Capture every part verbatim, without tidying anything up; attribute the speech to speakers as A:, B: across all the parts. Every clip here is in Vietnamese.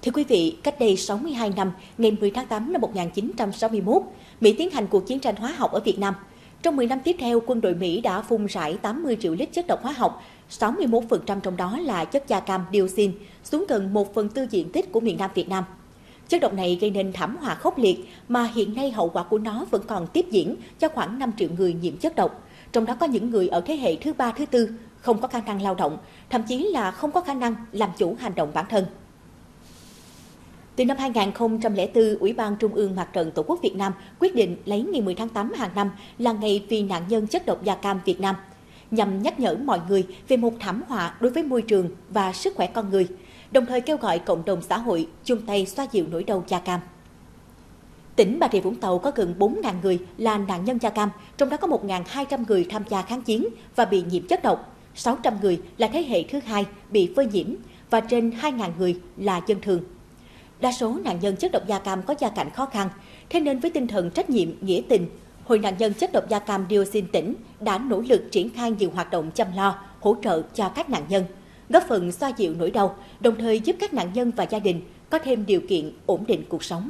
A: Thưa quý vị, cách đây sáu mươi hai năm, ngày mười tháng tám năm một nghìn chín trăm sáu mươi mốt, Mỹ tiến hành cuộc chiến tranh hóa học ở Việt Nam. Trong mười năm tiếp theo, quân đội Mỹ đã phun rải tám mươi triệu lít chất độc hóa học, sáu mươi mốt phần trăm trong đó là chất da cam dioxin, xuống gần một phần tư diện tích của miền Nam Việt Nam. Chất độc này gây nên thảm họa khốc liệt mà hiện nay hậu quả của nó vẫn còn tiếp diễn cho khoảng năm triệu người nhiễm chất độc. Trong đó có những người ở thế hệ thứ ba, thứ tư, không có khả năng lao động, thậm chí là không có khả năng làm chủ hành động bản thân. Từ năm hai nghìn không trăm lẻ bốn, Ủy ban Trung ương Mặt trận Tổ quốc Việt Nam quyết định lấy ngày mười tháng tám hàng năm là ngày vì nạn nhân chất độc da cam Việt Nam, nhằm nhắc nhở mọi người về một thảm họa đối với môi trường và sức khỏe con người, đồng thời kêu gọi cộng đồng xã hội chung tay xoa dịu nỗi đau da cam. Tỉnh Bà Rịa Vũng Tàu có gần bốn nghìn người là nạn nhân da cam, trong đó có một nghìn hai trăm người tham gia kháng chiến và bị nhiễm chất độc, sáu trăm người là thế hệ thứ hai bị phơi nhiễm và trên hai nghìn người là dân thường. Đa số nạn nhân chất độc da cam có gia cảnh khó khăn, thế nên với tinh thần trách nhiệm, nghĩa tình, Hội nạn nhân chất độc da cam dioxin tỉnh đã nỗ lực triển khai nhiều hoạt động chăm lo, hỗ trợ cho các nạn nhân, góp phần xoa dịu nỗi đau, đồng thời giúp các nạn nhân và gia đình có thêm điều kiện ổn định cuộc sống.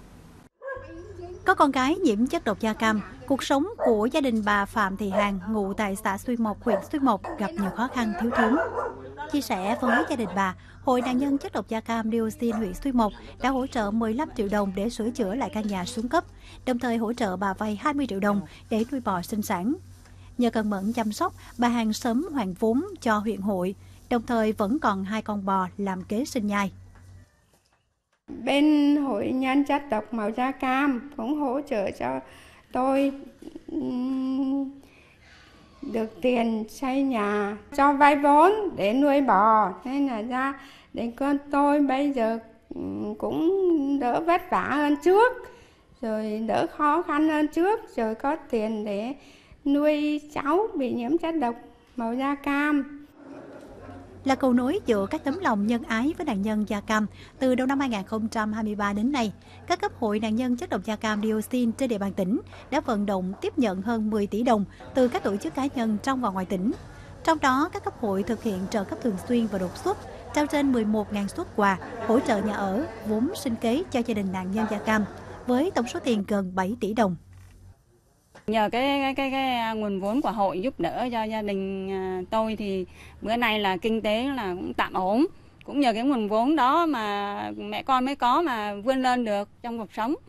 B: Có con gái nhiễm chất độc da cam, cuộc sống của gia đình bà Phạm Thị Hàn, ngụ tại xã Xuyên Mộc, huyện Xuyên Mộc gặp nhiều khó khăn thiếu thốn. Chia sẻ với gia đình bà, Hội nạn nhân chất độc da cam dioxin huyện Xuyên Mộc đã hỗ trợ mười lăm triệu đồng để sửa chữa lại căn nhà xuống cấp, đồng thời hỗ trợ bà vay hai mươi triệu đồng để nuôi bò sinh sản. Nhờ cẩn mẫn chăm sóc, bà Hàn sớm hoàn vốn cho huyện hội, đồng thời vẫn còn hai con bò làm kế sinh nhai.
C: Bên Hội nhân chất độc màu da cam cũng hỗ trợ cho tôi được tiền xây nhà, cho vay vốn để nuôi bò, nên là ra để con tôi bây giờ cũng đỡ vất vả hơn trước, rồi đỡ khó khăn hơn trước, rồi có tiền để nuôi cháu bị nhiễm chất độc màu da cam.
B: Là cầu nối giữa các tấm lòng nhân ái với nạn nhân da cam, từ đầu năm hai nghìn không trăm hai mươi ba đến nay, các cấp hội nạn nhân chất độc da cam dioxin trên địa bàn tỉnh đã vận động tiếp nhận hơn mười tỷ đồng từ các tổ chức cá nhân trong và ngoài tỉnh. Trong đó, các cấp hội thực hiện trợ cấp thường xuyên và đột xuất, trao trên mười một nghìn suất quà, hỗ trợ nhà ở, vốn sinh kế cho gia đình nạn nhân da cam, với tổng số tiền gần bảy tỷ đồng.
D: Nhờ cái, cái cái cái nguồn vốn của hội giúp đỡ cho gia đình tôi thì bữa nay là kinh tế là cũng tạm ổn. Cũng nhờ cái nguồn vốn đó mà mẹ con mới có mà vươn lên được trong cuộc sống.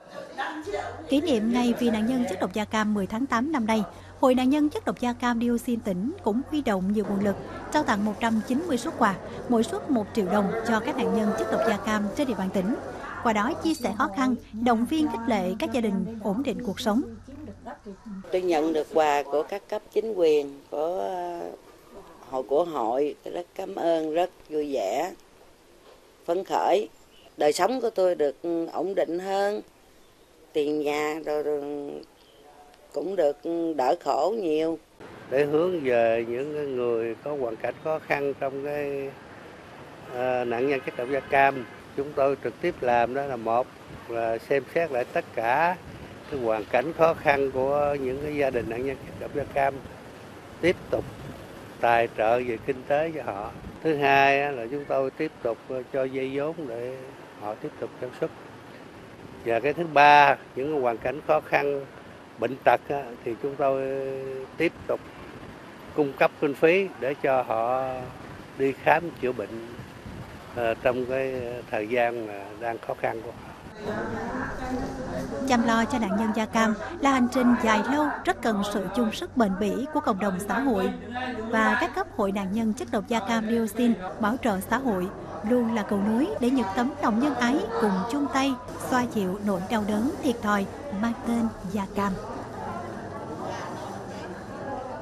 B: Kỷ niệm ngày vì nạn nhân chất độc da cam mười tháng tám năm nay, Hội nạn nhân chất độc da cam dioxin tỉnh cũng huy động nhiều nguồn lực, trao tặng một trăm chín mươi suất quà, mỗi suất một triệu đồng cho các nạn nhân chất độc da cam trên địa bàn tỉnh. Qua đó chia sẻ khó khăn, động viên khích lệ các gia đình ổn định cuộc sống.
E: Tôi nhận được quà của các cấp chính quyền, của hội của hội, tôi rất cảm ơn, rất vui vẻ, phấn khởi. Đời sống của tôi được ổn định hơn, tiền nhà rồi, rồi cũng được đỡ khổ nhiều.
F: Để hướng về những người có hoàn cảnh khó khăn trong cái uh, nạn nhân chất độc da cam, chúng tôi trực tiếp làm đó là một là xem xét lại tất cả cái hoàn cảnh khó khăn của những cái gia đình nạn nhân chất độc da cam, tiếp tục tài trợ về kinh tế cho họ. Thứ hai là chúng tôi tiếp tục cho vay vốn để họ tiếp tục sản xuất. Và cái thứ ba, những cái hoàn cảnh khó khăn, bệnh tật thì chúng tôi tiếp tục cung cấp kinh phí để cho họ đi khám chữa bệnh trong cái thời gian mà đang khó khăn của họ.
B: Chăm lo cho nạn nhân da cam là hành trình dài lâu, rất cần sự chung sức bền bỉ của cộng đồng xã hội, và các cấp hội nạn nhân chất độc da cam dioxin bảo trợ xã hội luôn là cầu nối để những tấm lòng nhân ái cùng chung tay xoa dịu nỗi đau đớn thiệt thòi mang tên da cam.